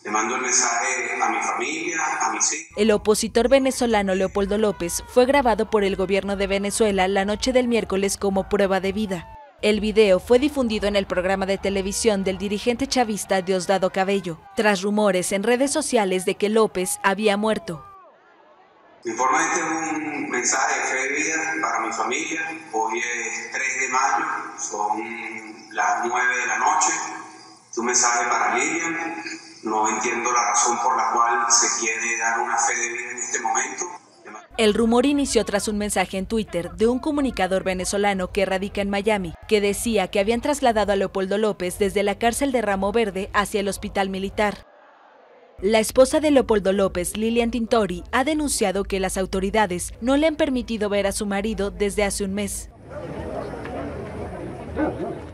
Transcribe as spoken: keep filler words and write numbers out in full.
Le mando el mensaje a mi familia, a mis hijos. El opositor venezolano Leopoldo López fue grabado por el gobierno de Venezuela la noche del miércoles como prueba de vida. El video fue difundido en el programa de televisión del dirigente chavista Diosdado Cabello, tras rumores en redes sociales de que López había muerto. Informalmente un mensaje de fe de vida para mi familia. Hoy es tres de mayo, son las nueve de la noche. Es un mensaje para Lilian. No entiendo la razón por la cual se quiere dar una fe de vida en este momento. El rumor inició tras un mensaje en Twitter de un comunicador venezolano que radica en Miami, que decía que habían trasladado a Leopoldo López desde la cárcel de Ramo Verde hacia el hospital militar. La esposa de Leopoldo López, Lilian Tintori, ha denunciado que las autoridades no le han permitido ver a su marido desde hace un mes.